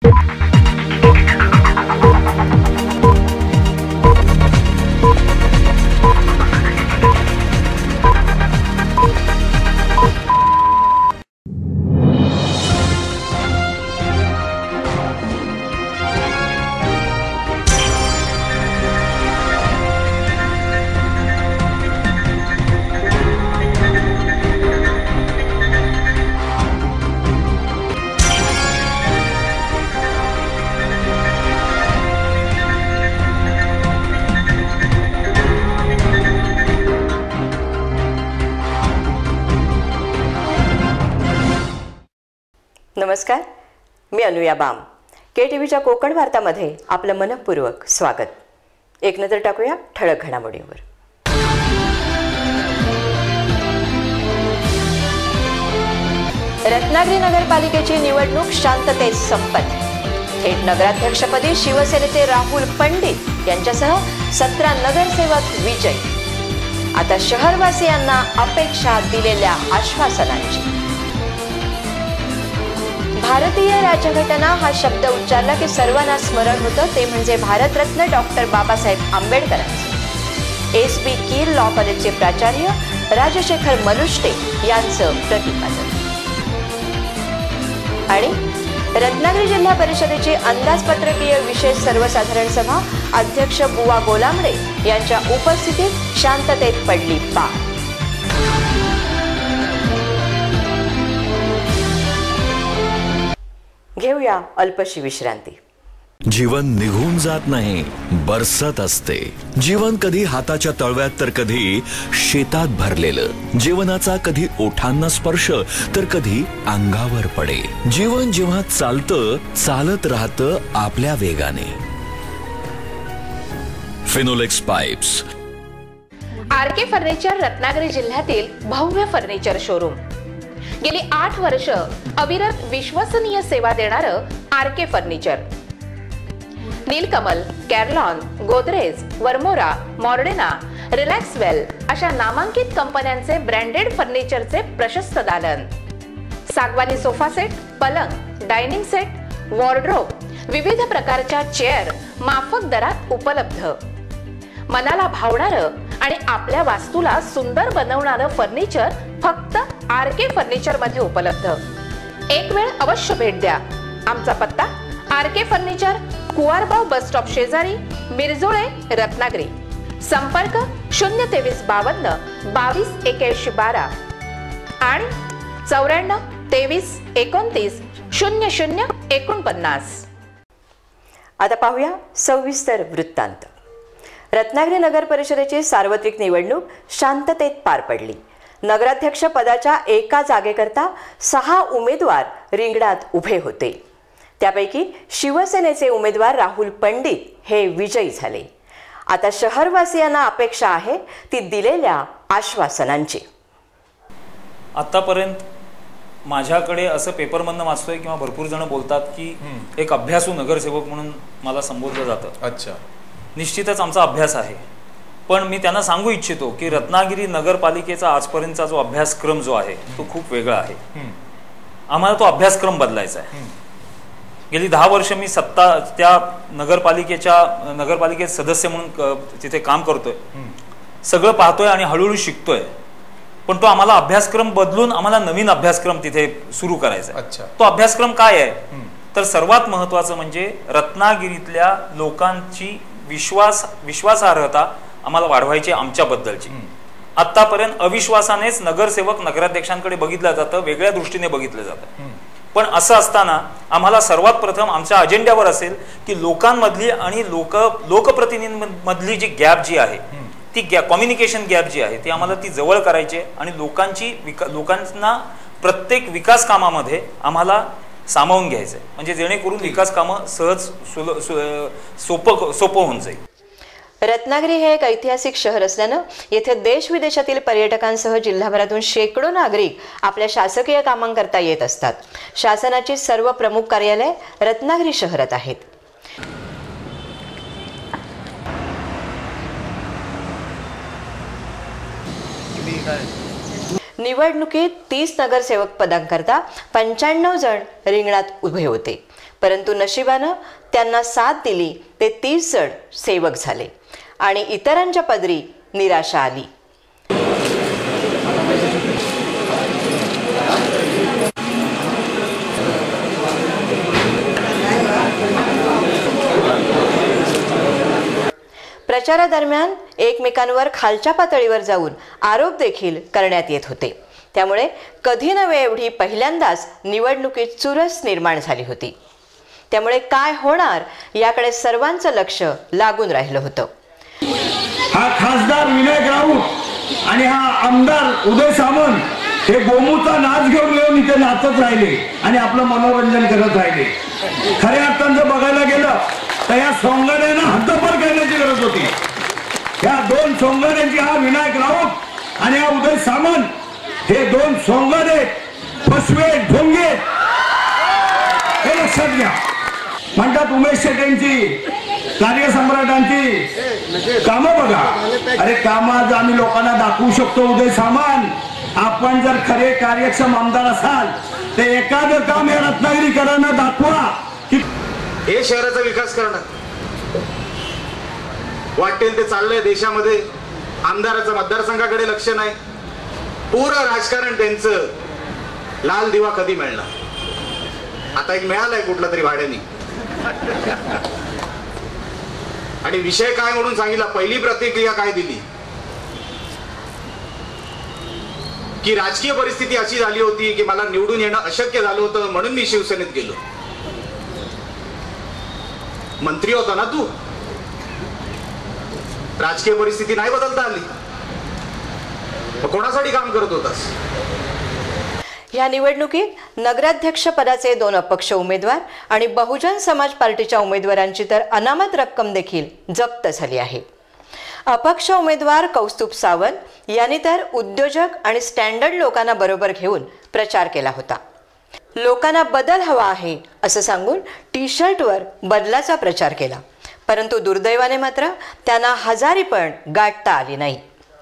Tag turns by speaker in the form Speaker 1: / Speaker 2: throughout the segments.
Speaker 1: नमस्कार, मी अनुया बाम. KTVच्या कोकण वार्तामध्ये आपलं मनपूर्वक स्वागत. एक नजर टाकूया ठळक घडामोडींवर. रत्नागिरी नगरपालिकेची निवडणूक शांततेत संपन्न. थेट नगराध्यक्षपदी शिवसेनेचे राहुल पंडित यांच्यासह 17 नगरसेवक विजयी. आता शहरवासियांना अपेक्षा दिलेल्या आश्वासनांची. भारतीय राज्यघटना हा शब्द उच्चारला की सर्वांना स्मरण होतं ते म्हणजे भारतरत्न डॉक्टर बाबासाहेब आंबेडकरांचे. SB कीर लॉ कॉलेजचे प्राचार्य राजशेखर मलुष्टे यांचं प्रतिपादन. आणि रत्नागिरी जिल्हा परिषदेची अंदाजपत्रकीय विशेष सर्वसाधारण सभा अध्यक्ष बुवा गोलांबडे यांच्या उपस्थितीत शांततेत पडली पार. घेऊया अल्पशी विश्रांती.
Speaker 2: जीवन निघून जात नाही, बरसत असते. जीवन कधी हाताच्या तळव्यात तर कधी शेतात भरलेलं. जीवनाचा कधी ओठांना स्पर्श तर कधी अंगावर पडे. जीवन जेव्हा चालतं, चालत राहतं आपल्या वेगाने. Finolex pipes.
Speaker 3: RK furniture Ratnagiri जिल्ह्यातील भव्य फर्निचर शोरूम. गेली 8 वर्ष अविरत विश्वसनीय सेवा देणारं RK furniture. Nilkamal, Carlon, Godrej, Varmora, Mordena, Relaxwell अशा नामांकित कंपन्यांचे ब्रँडेड फर्निचरचे प्रशस्त दालन. सागवानी सोफा सेट, पलंग, डायनिंग सेट, वॉर्डरोब, विविध प्रकारच्या चेअर माफक दरात उपलब्ध. मनाला भावणारं आणि आपल्या वास्तूला सुंदर बनवणारं फर्निचर फक्त RK फर्निचर मध्ये उपलब्ध. एक वेळ अवश्य भेट द्या. आमचा पत्ता RK furniture, Kuwarbav bus stop शेजारी, मिरजोळे, रत्नागिरी. संपर्क 02352 22 81 12 आणि 94 23 29 00 49.
Speaker 1: आता पाहूया सविस्तर वृत्तांत. रत्नागिरी नगर परिषदेची सार्वत्रिक निवडणूक शांततेत पार पडली. नगराध्यक्ष पदाच्या एका जागेकरता 6 उमेदवार रिंगणात उभे होते. त्यापैकी शिवसेनेचे उमेदवार राहुल पंडित हे विजयी झाले. आता शहरवासियांना अपेक्षा आहे ती दिलेल्या आश्वासनांची.
Speaker 4: आतापर्यंत माझ्याकडे असं पेपरमधनं वाचतोय किंवा भरपूर जण बोलतात की एक अभ्यासू नगरसेवक म्हणून मला संबोधलं जातं. अच्छा, निश्चितच आमचा अभ्यास आहे. पण मी त्यांना सांगू इच्छितो की रत्नागिरी नगरपालिकेचा आजपर्यंतचा जो अभ्यासक्रम जो आहे तो खूप वेगळा आहे. आम्हाला तो अभ्यासक्रम बदलायचा आहे. गेली 10 वर्ष मी त्या नगरपालिकेत सदस्य म्हणून तिथे काम करतोय. सगळं पाहतोय आणि हळूहळू शिकतोय. पण तो आम्हाला अभ्यासक्रम बदलून आम्हाला नवीन अभ्यासक्रम तिथे सुरू करायचा आहे. तो अभ्यासक्रम काय आहे तर सर्वात महत्वाचं म्हणजे रत्नागिरीतल्या लोकांची विश्वासार्हता आम्हाला वाढवायची आमच्याबद्दलची. आतापर्यंत अविश्वासानेच नगरसेवक नगराध्यक्षांकडे बघितलं जातं, वेगळ्या दृष्टीने बघितलं जातं. पण असं असताना आम्हाला सर्वात प्रथम आमच्या अजेंड्यावर असेल की लोकांमधली आणि लोकप्रतिनिधींमधली जी गॅप जी आहे ती कम्युनिकेशन गॅप जी आहे ती आम्हाला ती जवळ करायची आणि लोकांना प्रत्येक विकास कामामध्ये आम्हाला सामावून घ्यायचं आहे. म्हणजे जेणेकरून विकास कामं सहज सोपं होऊन जाईल.
Speaker 1: रत्नागिरी हे एक ऐतिहासिक शहर असल्यानं येथे देश विदेशातील पर्यटकांसह जिल्हाभरातून शेकडो नागरिक आपल्या शासकीय कामांकरता येत असतात. शासनाची सर्व प्रमुख कार्यालय रत्नागिरी शहरात आहेत. निवडणुकीत 30 नगरसेवक पदांकरता 95 जण रिंगणात उभे होते. परंतु नशिबानं त्यांना साथ दिली ते 30 जण सेवक झाले आणि इतरांच्या पदरी निराशा आली. प्रचारादरम्यान एकमेकांवर खालच्या पातळीवर जाऊन आरोप देखील करण्यात येत होते. त्यामुळे कधी नव्हे एवढी पहिल्यांदाच निवडणुकीत चुरस निर्माण झाली होती. त्यामुळे काय होणार याकडे सर्वांचं लक्ष लागून राहिलं होतं.
Speaker 5: हा खासदार विनायक राऊत आणि हा आमदार उदय सामंत हे गोमूचा नाच घेऊन येऊन इथे नाचत राहिले आणि आपलं मनोरंजन करत राहिले. खऱ्या अर्थानं जर बघायला गेलं तर या सोंगाड्यांना हद्दपार करण्याची गरज होती. या दोन सोंगाड्यांची, हा विनायक राऊत आणि हा उदय सामंत, हे दोन सोंगाडे फसवे ढोंगे हे लक्षात घ्या. म्हणतात उमेश शेट्टींची, कार्यसम्राटांची कामं बघा. अरे कामं जर आम्ही लोकांना दाखवू शकतो उदय सामंत, आपण जर खरे कार्यक्षम आमदार असाल ते एखादं काम या रत्नागिरीकरांना दाखवा की
Speaker 6: हे शहराचा विकास करणं. वाटेल ते चाललंय देशामध्ये. आमदाराचं मतदारसंघाकडे लक्ष नाही. पूर्ण राजकारण त्यांचं. लाल दिवा कधी मिळणार? आता एक मिळालाय कुठला तरी भाड्याने. आणि विषय काय म्हणून सांगितला, पहिली प्रतिक्रिया काय दिली की राजकीय परिस्थिती अशी झाली होती की मला निवडून येणं अशक्य झालं होतं म्हणून मी शिवसेनेत गेलो. मंत्री होता ना तू, राजकीय परिस्थिती नाही बदलता आली, कोणासाठी काम करत होतास?
Speaker 1: या निवडणुकीत नगराध्यक्ष पदाचे 2 अपक्ष उमेदवार आणि बहुजन समाज पार्टीच्या उमेदवारांची तर अनामत रक्कम देखील जप्त झाली आहे. अपक्ष उमेदवार कौस्तुभ सावंत यांनी तर उद्योजक आणि स्टँडर्ड लोकांना बरोबर घेऊन प्रचार केला होता. लोकांना बदल हवा आहे असं सांगून टी-शर्टवर बदलाचा प्रचार केला. परंतु दुर्दैवाने मात्र त्यांना हजारी पण गाठता आली नाही.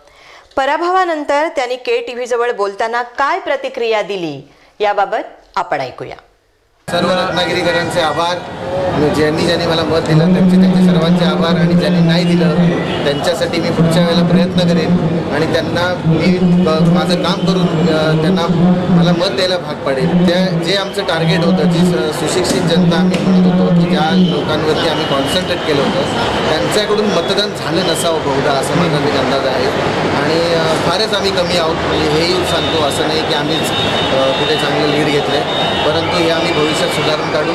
Speaker 1: पराभवानंतर त्यांनी KTV जवळ बोलताना काय प्रतिक्रिया दिली याबाबत आपण ऐकूया.
Speaker 7: सर्व रत्नागिरीकरांचे आभार. ज्यांनी मला मत दिलं त्यांचे सर्वांचे आभार. आणि ज्यांनी नाही दिलं त्यांच्यासाठी मी पुढच्या वेळेला प्रयत्न करेन आणि त्यांना मी माझं काम करून त्यांना मला मत द्यायला भाग पाडेल. जे आमचं टार्गेट होतं, जी सुशिक्षित जनता आम्ही म्हणत होतो की ज्या लोकांवरती आम्ही कॉन्सन्ट्रेट केलं होतं त्यांच्याकडून मतदान झालं नसावं बहुधा असं माझा एक अंदाज आहे. आणि फारच आम्ही कमी आहोत हेही सांगतो. असं नाही की आम्हीच कुठे चांगलं लीड घेतलं, परंतु हे आम्ही भविष्यात सुधारून काढू.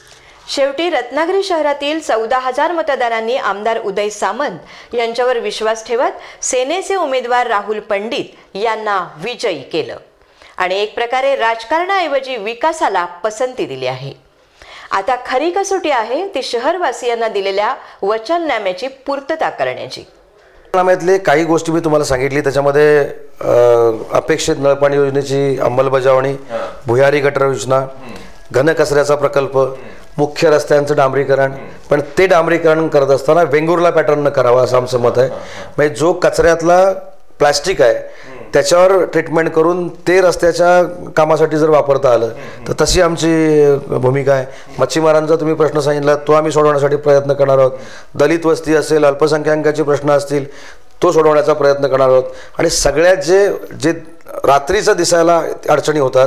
Speaker 1: शेवटी रत्नागिरी शहरातील 14,000 मतदारांनी आमदार उदय सामंत यांच्यावर विश्वास ठेवत सेनेचे उमेदवार राहुल पंडित यांना विजयी केलं आणि एक प्रकारे राजकारणाऐवजी विकासाला पसंती दिली आहे. आता खरी कसोटी आहे ती शहरवासियांना दिलेल्या वचननाम्याची पूर्तता करण्याची.
Speaker 8: नाम्यातले काही गोष्टी मी तुम्हाला सांगितली. त्याच्यामध्ये अपेक्षित नळपाणी योजनेची अंमलबजावणी, भुयारी गटर योजना, घनकचऱ्याचा प्रकल्प, मुख्य रस्त्यांचं डांबरीकरण. पण ते डांबरीकरण करत असताना वेंगुर्ला पॅटर्ननं करावं असं आमचं मत आहे. म्हणजे जो कचऱ्यातला प्लॅस्टिक आहे त्याच्यावर ट्रीटमेंट करून ते रस्त्याच्या कामासाठी जर वापरता आलं तर तशी आमची भूमिका आहे. मच्छीमारांचा तुम्ही प्रश्न सांगितला तो आम्ही सोडवण्यासाठी प्रयत्न करणार आहोत. दलित वस्ती असेल, अल्पसंख्याकांचे प्रश्न असतील तो सोडवण्याचा प्रयत्न करणार आहोत. आणि सगळ्यात जे रात्रीचं दिसायला अडचणी होतात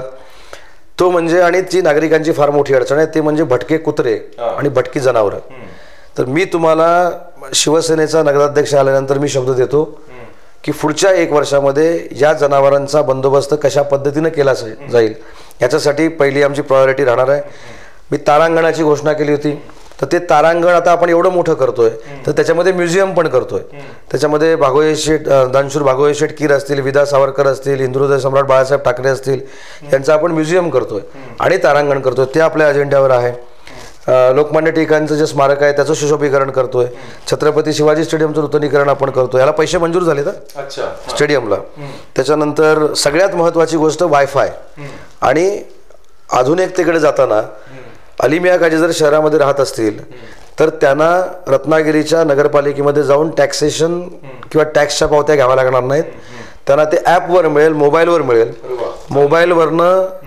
Speaker 8: तो म्हणजे, आणि ती नागरिकांची फार मोठी अडचण आहे, ते म्हणजे भटके कुत्रे आणि भटकी जनावरं. तर मी तुम्हाला शिवसेनेचा नगराध्यक्ष आल्यानंतर मी शब्द देतो की पुढच्या 1 वर्षामध्ये या जनावरांचा बंदोबस्त कशा पद्धतीने केला जाईल याच्यासाठी पहिली आमची प्रायोरिटी राहणार आहे. मी तारांगणाची घोषणा केली होती. तर ते तारांगण आता आपण एवढं मोठं करतोय तर त्याच्यामध्ये म्युझियम पण करतोय. त्याच्यामध्ये भागोळे शेठ, दानशूर भागोळे शेठ कीर असतील, विदा सावरकर असतील, हिंदुहृदय सम्राट बाळासाहेब ठाकरे असतील, यांचं आपण म्युझियम करतोय आणि तारांगण करतोय. ते आपल्या अजेंड्यावर आहे. लोकमान्य टिळकांचं जे स्मारक आहे त्याचं सुशोभीकरण करतोय. छत्रपती शिवाजी स्टेडियमचं नूतनीकरण आपण करतोय. याला पैसे मंजूर झाले तर स्टेडियमला. त्याच्यानंतर सगळ्यात महत्त्वाची गोष्ट वायफाय. आणि आधुनिकतेकडे जाताना अलिमिया काजी जर शहरामध्ये राहत असतील तर त्यांना रत्नागिरीच्या नगरपालिकेमध्ये जाऊन टॅक्सेशन किंवा टॅक्सच्या पावत्या घ्याव्या लागणार नाहीत. त्यांना ते ॲपवर मिळेल, मोबाईलवर मिळेल. मोबाईलवरनं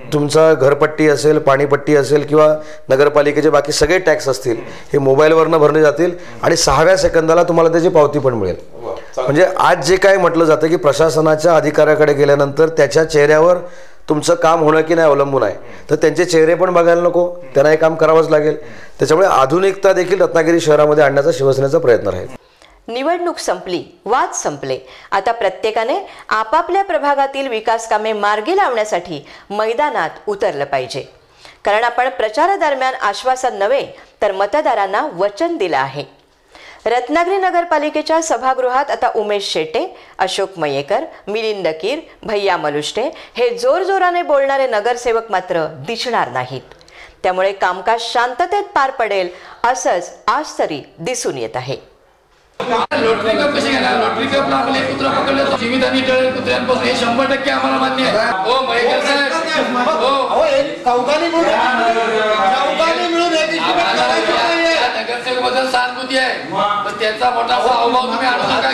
Speaker 8: तुमचा घरपट्टी असेल, पाणीपट्टी असेल किंवा नगरपालिकेचे बाकी सगळे टॅक्स असतील हे मोबाईलवरनं भरले जातील आणि 6व्या सेकंदाला तुम्हाला त्याची पावती पण मिळेल. म्हणजे आज जे काय म्हटलं जातं की प्रशासनाच्या अधिकाऱ्याकडे गेल्यानंतर त्याच्या चेहऱ्यावर तुमचं काम होणं की नाही अवलंबून आहे, तर त्यांचे चेहरे पण बघायला नको, त्यांना हे काम करावंच लागेल. त्याच्यामुळे आधुनिकता देखील रत्नागिरी शहरामध्ये आणण्याचा शिवसेनेचा प्रयत्न राहील.
Speaker 1: निवडणूक संपली, वाद संपले. आता प्रत्येकाने आपापल्या प्रभागातील विकास कामे मार्गी लावण्यासाठी मैदानात उतरलं पाहिजे. कारण आपण प्रचारादरम्यान आश्वासन नव्हे तर मतदारांना वचन दिलं आहे. रत्नागिरी नगरपालिकेच्या सभागृहात आता उमेश शेटे, अशोक मयेकर, मिलिंद कीर, भैया मलुष्टे हे जोरजोराने बोलणारे नगरसेवक मात्र दिसणार नाहीत. त्यामुळे कामकाज शांततेत पार पडेल असंच आज तरी दिसून येत आहे.
Speaker 9: लॉटरी कप कशी घेणार? लॉटरी कपला आपले कुत्रा पकडले तर जीवितांनी टळेल कुत्र्यांपासून, हे 100% आम्हाला मान्य आहे. हो मयेकर साहेब, हो चौघांनी मिळून नगरसेवक बद्दल सहानुभूती आहे, पण त्यांचा मोठा हावभाव तुम्ही आणू नका.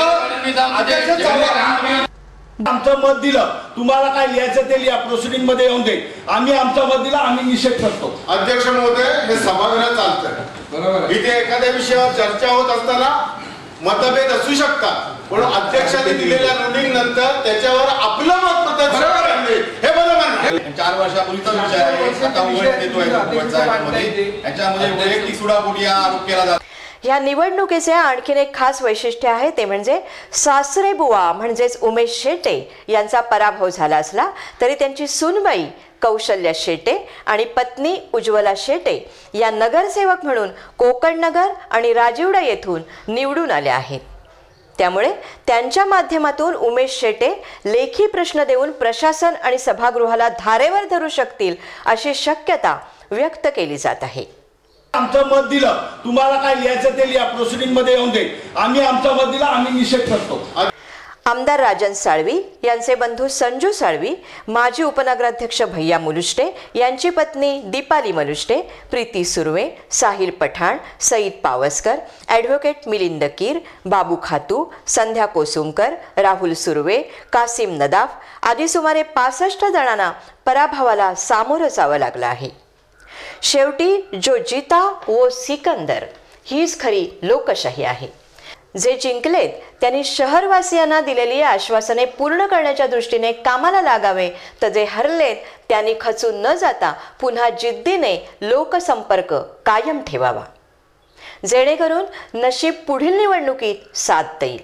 Speaker 5: आमचं मत दिलं, तुम्हाला काय लिहायचं ते लिहा, प्रोसिडिंग मध्ये येऊन दे. आम्ही आमचा मत दिला, आम्ही निषेध करतो.
Speaker 6: अध्यक्ष महोदय, हे सभागृह चालतंय बरोबर. इथे एखाद्या विषयावर चर्चा होत असताना मतभेद असू शकतात, पण अध्यक्षांनी दिलेल्या रुलिंग नंतर त्याच्यावर आपलं मत प्रदर्शन हे बरोबर. 4 वर्षापूर्वीचा विषय आहे, आता उघड देतोय. याच्यामध्ये वैयक्तिक सुडापोटी आरोप केला जातो.
Speaker 1: या निवडणुकीचे आणखीन एक खास वैशिष्ट्य आहे ते म्हणजे सासरे बुवा म्हणजेच उमेश शेटे यांचा पराभव झाला असला तरी त्यांची सूनबाई कौशल्या शेटे आणि पत्नी उज्ज्वला शेटे या नगरसेवक म्हणून कोकण नगर आणि राजिवडा येथून निवडून आल्या आहेत. त्यामुळे त्यांच्या माध्यमातून उमेश शेटे लेखी प्रश्न देऊन प्रशासन आणि सभागृहाला धारेवर धरू शकतील अशी शक्यता व्यक्त केली जात आहे.
Speaker 5: आमचं मत दिलं, तुम्हाला काय लिहायचं ते लिहा, प्रोसिडिंग मध्ये येऊन दे. आम्ही आमचा मत दिला, आम्ही निषेध करतो.
Speaker 1: आमदार राजन साळवी यांचे बंधू संजू साळवी, माजी उपनगराध्यक्ष भैया मुलुष्टे यांची पत्नी दीपाली मलुष्टे, प्रीती सुर्वे, साहिल पठाण, सईद पावसकर, ॲडव्होकेट मिलिंद कीर, बाबू खातू, संध्या कोसुमकर, राहुल सुर्वे, कासिम नदाफ आदी सुमारे 65 जणांना पराभवाला सामोरं जावं लागलं आहे. शेवटी जो जीता वो सिकंदर हीच खरी लोकशाही आहे. जे जिंकलेत त्यांनी शहरवासियांना दिलेली आश्वासने पूर्ण करण्याच्या दृष्टीने कामाला लागावे, तर जे हरलेत त्यांनी खचून न जाता पुन्हा जिद्दीने लोकसंपर्क कायम ठेवावा, जेणेकरून नशीब पुढील निवडणुकीत साथ देईल.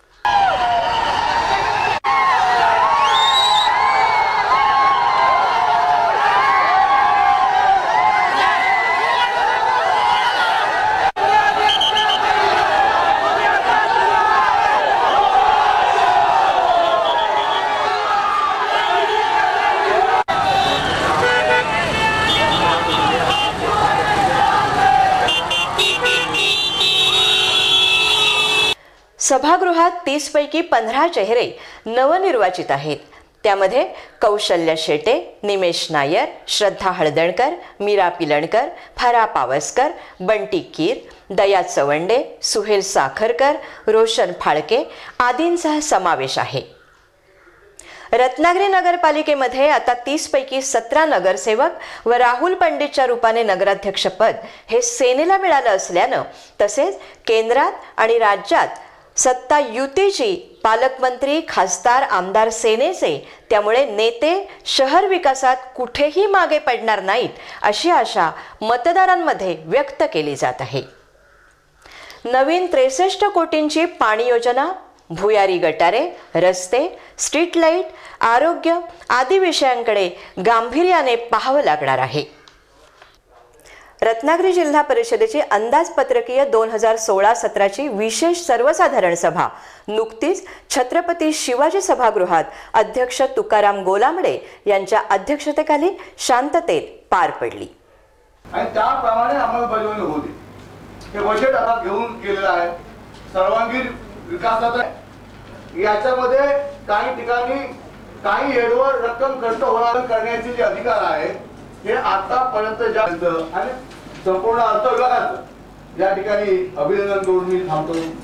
Speaker 1: सभागृहात 30 पैकी 15 चेहरे नवनिर्वाचित आहेत. त्यामध्ये कौशल्या शेटे, निमेश नायर, श्रद्धा हळदणकर, मीरा पिलणकर, फरा पावसकर, बंटी कीर, दया चवंडे, सुहेल साखरकर, रोशन फाळके आदींचा समावेश आहे. रत्नागिरी नगरपालिकेमध्ये आता 30 पैकी 17 नगरसेवक व राहुल पंडितच्या रूपाने नगराध्यक्षपद हे सेनेला मिळालं असल्यानं, तसेच केंद्रात आणि राज्यात सत्ता युतीची, पालकमंत्री, खासदार, आमदार सेनेचे, त्यामुळे नेते शहर विकासात कुठेही मागे पडणार नाहीत अशी आशा मतदारांमध्ये व्यक्त केली जात आहे. नवीन 63 कोटींची पाणी योजना, भुयारी गटारे, रस्ते, स्ट्रीट लाईट, आरोग्य आदी विषयांकडे गांभीर्याने पाहावं लागणार आहे. रत्नागिरी जिल्हा परिषदेची अंदाजपत्रकीय 2016-17ची विशेष सर्वसाधारण सभा नुकतीच छत्रपती शिवाजी सभागृहात अध्यक्ष तुकाराम गोलामडे यांच्या अध्यक्षतेखाली शांततेत पार पडली.
Speaker 10: आणि त्याप्रमाणे अंमलबजावणी होते. हे बजेट आता घेऊन केलेलं आहे. सर्वांगीण विकासाचा याच्यामध्ये काही ठिकाणी काही हेडवर रक्कम खर्च होणार करण्याचे जे अधिकार आहे हे आतापर्यंत जास्त आणि संपूर्ण अर्थ विभागाचं या ठिकाणी अभिनंदन करून मी थांबतो.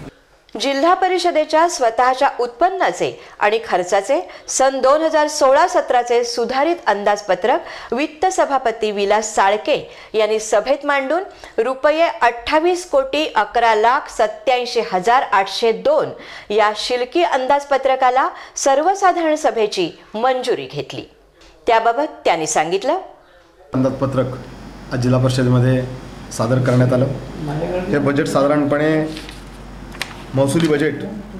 Speaker 1: जिल्हा परिषदेच्या स्वतःच्या उत्पन्नाचे आणि खर्चाचे सन 2016-17चे सुधारित अंदाजपत्रक वित्त सभापती विलास साळके यांनी सभेत मांडून रुपये 28,11,87,802 या शिल्की अंदाजपत्रकाला सर्वसाधारण सभेची मंजुरी घेतली. त्याबाबत त्यांनी सांगितलं,
Speaker 11: अंदाजपत्रक आज जिल्हा परिषदेमध्ये सादर करण्यात आलं. हे बजेट साधारणपणे महसुली बजेट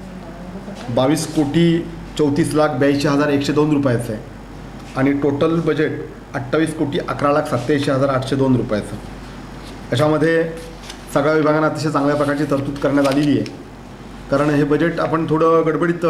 Speaker 11: 22,34,82,102 रुपयाचं आहे आणि टोटल बजेट 28,11,87,802 रुपयाचं. याच्यामध्ये सगळ्या विभागांना अतिशय चांगल्या प्रकारची तरतूद करण्यात आलेली आहे. कारण हे बजेट आपण थोडं गडबडीत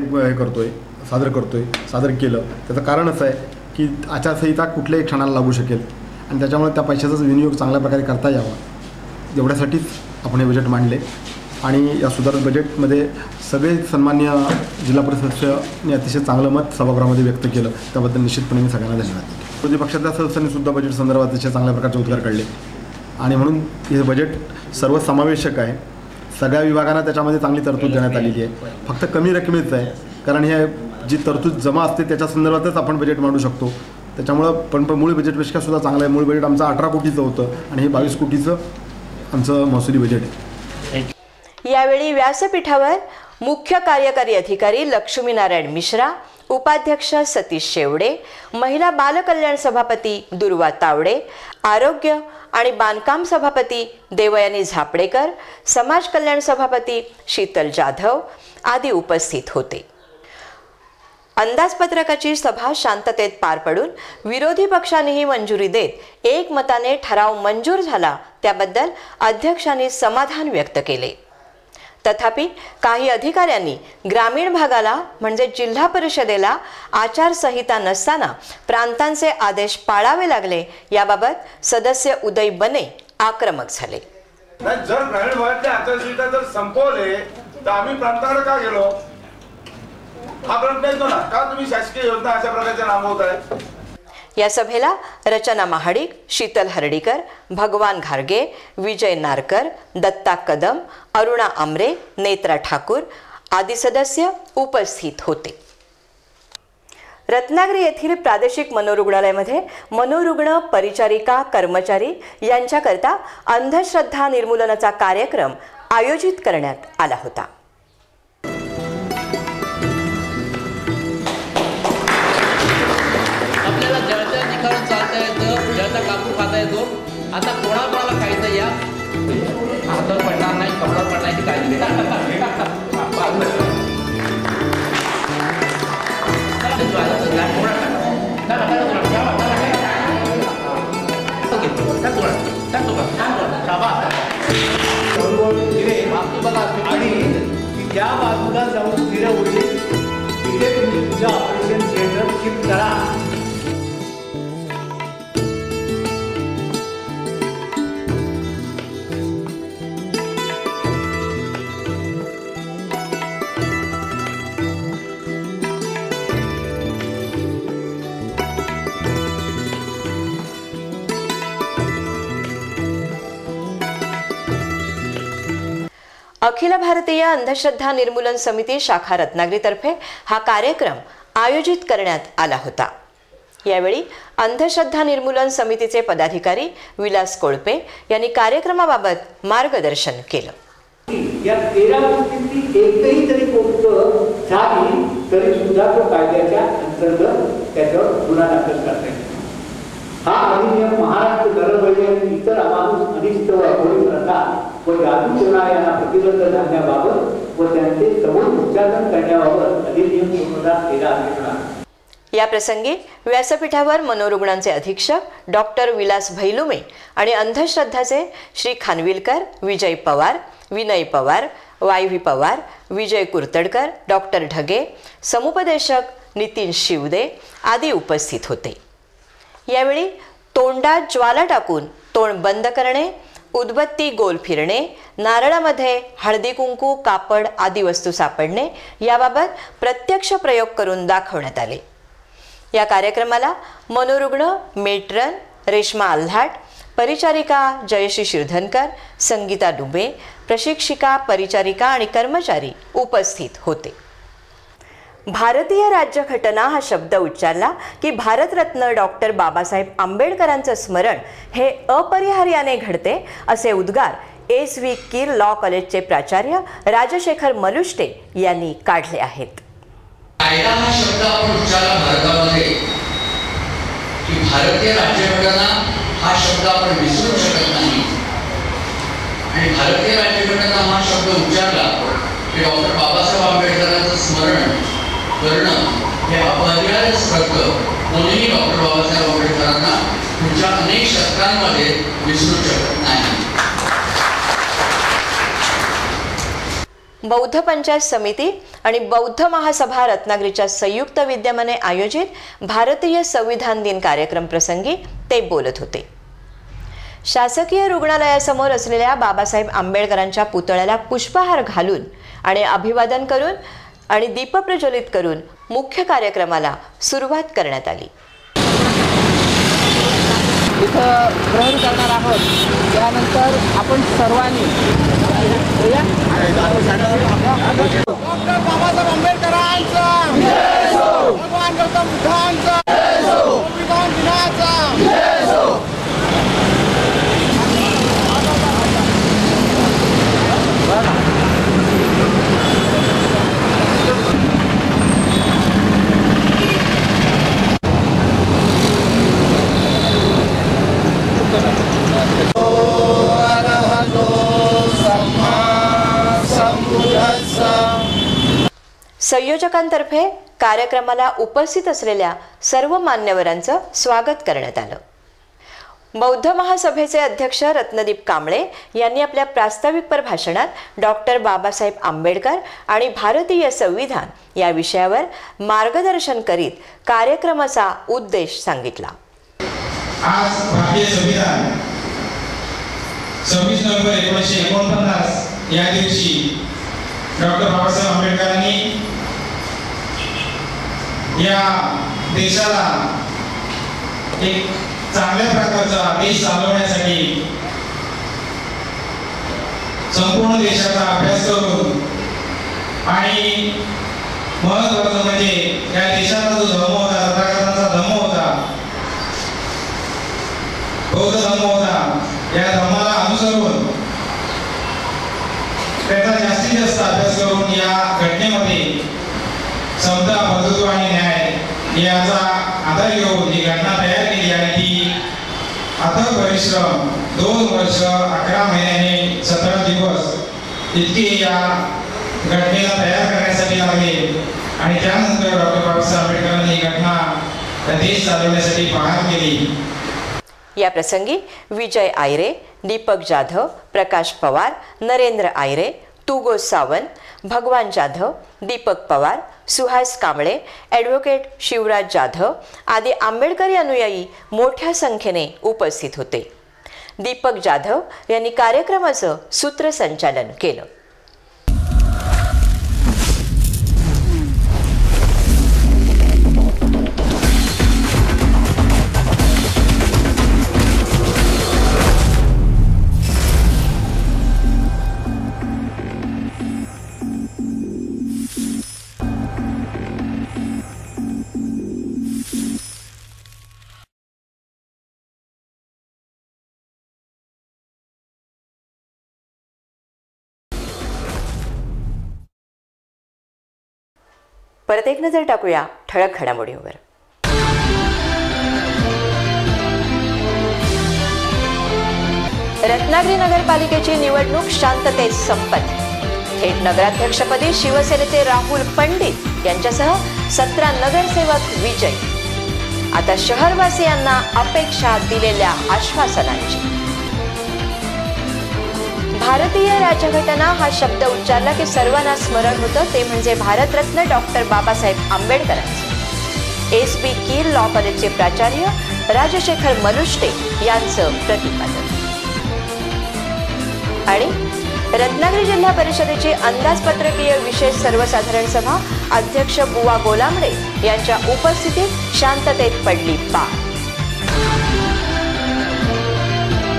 Speaker 11: सादर केलं. त्याचं कारण असं आहे की आचारसंहिता कुठल्याही क्षणाला लागू शकेल आणि त्याच्यामुळे त्या पैशाचा विनियोग चांगल्या प्रकारे करता यावा एवढ्यासाठीच आपण हे बजेट मांडले. आणि या सुधारित बजेटमध्ये सगळे सन्मान्य जिल्हा परिषद सदस्यांनी अतिशय चांगलं मत सभागृहामध्ये व्यक्त केलं. त्याबद्दल निश्चितपणे मी सगळ्यांना धन्यवाद देतो. विरोधी पक्षातल्या सदस्यांनी सुद्धा बजेट संदर्भात अतिशय चांगल्या प्रकारचे उद्गार काढले आणि म्हणून हे बजेट सर्वसमावेशक आहे. सगळ्या विभागांना त्याच्यामध्ये चांगली तरतूद देण्यात आलेली आहे. फक्त कमी रकमेचं आहे कारण हे जी तरतूद जमा असते त्याच्या संदर्भातच आपण बजेट मांडू शकतो. त्याच्यामुळं पण मूळ बजेटपेक्षा सुद्धा चांगलं आहे. मूळ बजेट आमचं 18 कोटीचं होतं आणि हे 22 कोटीचं आमचं महसुली बजेट आहे.
Speaker 1: यावेळी व्यासपीठावर मुख्य कार्यकारी अधिकारी लक्ष्मीनारायण मिश्रा, उपाध्यक्ष सतीश शेवडे, महिला बाल कल्याण सभापती दुर्वा तावडे, आरोग्य आणि बांधकाम सभापती देवयानी झापडेकर, समाज कल्याण सभापती शीतल जाधव आदी उपस्थित होते. अंदाजपत्रकाची सभा शांततेत पार पडून विरोधी पक्षांनीही मंजुरी देत एकमताने ठराव मंजूर झाला. त्याबद्दल अध्यक्षांनी समाधान व्यक्त केले. तथापि काही अधिकाऱ्यांनी ग्रामीण भागाला म्हणजे जिल्हा परिषदेला आचारसंहिता नसताना प्रांतांचे आदेश पाळावे लागले याबाबत सदस्य उदय बने आक्रमक झाले.
Speaker 10: जर ग्रामीण भागातली आचारसंहिता जर संपवले तर आम्ही प्रांताकडे का गेलो? हा प्रश्न येतो ना, का तुम्ही शासकीय योजना अशा प्रकारच्या लांबवताय?
Speaker 1: या सभेला रचना महाडिक, शीतल हर्डीकर, भगवान घारगे, विजय नारकर, दत्ता कदम, अरुणा आमरे, नेत्रा ठाकूर आदी सदस्य उपस्थित होते. रत्नागिरी येथील प्रादेशिक मनोरुग्णालयामध्ये मनोरुग्ण, परिचारिका, कर्मचारी यांच्याकरता अंधश्रद्धा निर्मूलनाचा कार्यक्रम आयोजित करण्यात आला होता.
Speaker 9: आपल्याला जळत्या ठिकाणी चालता येतं, जळता कापूर खाता येतो. आता कोणाकोणाला खायचं या हातावर पडणार नाही, कपड्यावर पडणार की काळजी
Speaker 12: आणि त्या बाजूला जाऊन स्थिर होईल तिथे तुम्ही तुमच्या ऑपरेशन थिएटर शिफ्ट करा.
Speaker 1: अखिल भारतीय अंधश्रद्धा निर्मूलन समिती शाखा रत्नागिरीतर्फे हा कार्यक्रम आयोजित करण्यात आला होता. यावेळी अंधश्रद्धा निर्मूलन समितीचे पदाधिकारी विलास कोळपे यांनी कार्यक्रमाबाबत मार्गदर्शन केलं.
Speaker 12: या 13 गोष्टींची एकही जरी गोष्ट झाली तरी सुद्धा तो कायद्याच्या अंतर्गत त्याच्यावर गुन्हा दाखल करता येईल. हा अधिनियम महाराष्ट्र दरबळी आणि इतर अमानुष अनिष्ट व अघोरी प्रथा व जादूटोणा यांना प्रतिबंध घालण्याबाबत व त्यांचे सगोन उच्चाटन करण्याबाबत अधिनियम 2013 आणला.
Speaker 1: या प्रसंगी व्यासपीठावर मनोरुग्णांचे अधीक्षक डॉक्टर विलास भैलुमे आणि अंधश्रद्धाचे श्री खानविलकर, विजय पवार, विनय पवार, वाय पवार, विजय कुर्तडकर, डॉक्टर ढगे, समुपदेशक नितीन शिवदे आदी उपस्थित होते. यावेळी तोंडात ज्वाला टाकून तोंड बंद करणे, उदबत्ती गोल फिरणे, नारळामध्ये हळदी कुंकू, कापड आदी वस्तू सापडणे याबाबत प्रत्यक्ष प्रयोग करून दाखवण्यात आले. या कार्यक्रमाला मनोरुग्ण, मेट्रन, रेश्मा आल्हाट, परिचारिका जयश्री शिरधनकर, संगीता डुबे, प्रशिक्षिका, परिचारिका आणि कर्मचारी उपस्थित होते. भारतीय राज्यघटना हा शब्द उच्चारला की भारतरत्न डॉक्टर बाबासाहेब आंबेडकरांचं स्मरण हे अपरिहार्याने घडते असे उद्गार एस.व्ही. कीर लॉ कॉलेजचे प्राचार्य राजशेखर मलुष्टे यांनी काढले आहेत.
Speaker 13: कायदा हा शब्द आपण उच्चारला भारतामध्ये की भारतीय राज्यघटना हा शब्द आपण विसरू शकत नाही आणि भारतीय राज्यघटना हा शब्द उच्चारला की डॉक्टर बाबासाहेब आंबेडकरांचं स्मरण करणं हे अपरिहार्यच ठरतं. कोणीही डॉक्टर बाबासाहेब आंबेडकरांना पुढच्या अनेक शतकांमध्ये विसरू शकत नाही.
Speaker 1: बौद्ध पंचायत समिती आणि बौद्ध महासभा रत्नागिरीच्या संयुक्त विद्यमाने आयोजित भारतीय संविधान दिन कार्यक्रम प्रसंगी ते बोलत होते. शासकीय रुग्णालयासमोर असलेल्या बाबासाहेब आंबेडकरांच्या पुतळ्याला पुष्पहार घालून आणि अभिवादन करून आणि दीप प्रज्वलित करून मुख्य कार्यक्रमाला सुरुवात करण्यात आली.
Speaker 14: इथं ग्रहण करणार आहोत. त्यानंतर आपण सर्वांनी
Speaker 10: डॉक्टर बाबासाहेब आंबेडकरांचा, भगवान गौतम बुद्धांचा, संविधान दिनाचा
Speaker 1: संयोजकांतर्फे कार्यक्रमाला उपस्थित असलेल्या सर्व मान्यवरांचं स्वागत करण्यात आलं. बौद्ध महासभेचे अध्यक्ष रत्नदीप कांबळे यांनी आपल्या प्रास्ताविकपर भाषणात डॉक्टर बाबासाहेब आंबेडकर आणि भारतीय संविधान या विषयावर मार्गदर्शन करीत कार्यक्रमाचा उद्देश सांगितला.
Speaker 15: आज भारतीय संविधान 26 नोव्हेंबर 1949 या दिवशी डॉक्टर बाबासाहेब आंबेडकरांनी या देशाला एक चांगल्या प्रकारचा देश चालवण्यासाठी संपूर्ण देशाचा अभ्यास करून आणि महत्त्वाचं म्हणजे या देशाचा जो धर्म होता, तथागतांचा धर्म होता, बौद्ध धर्म होता, या धर्माला अनुसरून त्याचा जास्तीत जास्त अभ्यास करून या घटनेमध्ये समता, बंधुत्व आणि न्याय याचा आधार घेऊन ही घटना तयार केली आणि ती अथक परिश्रम 2 वर्ष 11 महिन्याने 17 दिवस इतके या घटनेला तयार करण्यासाठी लागले आणि त्यानंतर डॉक्टर बाबासाहेब आंबेडकरांनी ही घटना देश चालवण्यासाठी पाहार केली.
Speaker 1: या प्रसंगी विजय आयरे, दीपक जाधव, प्रकाश पवार, नरेंद्र आयरे, तुगो सावंत, भगवान जाधव, दीपक पवार, सुहास कांबळे, ॲडव्होकेट शिवराज जाधव आदी आंबेडकरी अनुयायी मोठ्या संख्येने उपस्थित होते. दीपक जाधव यांनी कार्यक्रमाचं सूत्रसंचालन केलं. परत एक नजर टाकूया ठळक घडामोडींवर. रत्नागिरी नगरपालिकेची निवडणूक शांततेत संपन्न. थेट नगराध्यक्षपदी शिवसेनेचे राहुल पंडित यांच्यासह 17 नगरसेवक विजय. आता शहरवासियांना अपेक्षा दिलेल्या आश्वासनांची. भारतीय राज्यघटना हा शब्द उच्चारला की सर्वांना स्मरण होतं ते म्हणजे भारतरत्न डॉक्टर बाबासाहेब आंबेडकरांचे. एस.व्ही. कीर लॉ कॉलेजचे प्राचार्य राजशेखर मलुष्टे यांचं प्रतिपादन. आणि रत्नागिरी जिल्हा परिषदेची अंदाजपत्रकीय विशेष सर्वसाधारण सभा अध्यक्ष बुवा गोलांबडे यांच्या उपस्थितीत शांततेत पडली पार.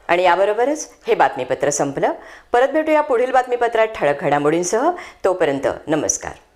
Speaker 1: आणि याबरोबरच हे बातमीपत्र संपलं. परत भेटूया पुढील बातमीपत्रात ठळक घडामोडींसह. तोपर्यंत नमस्कार.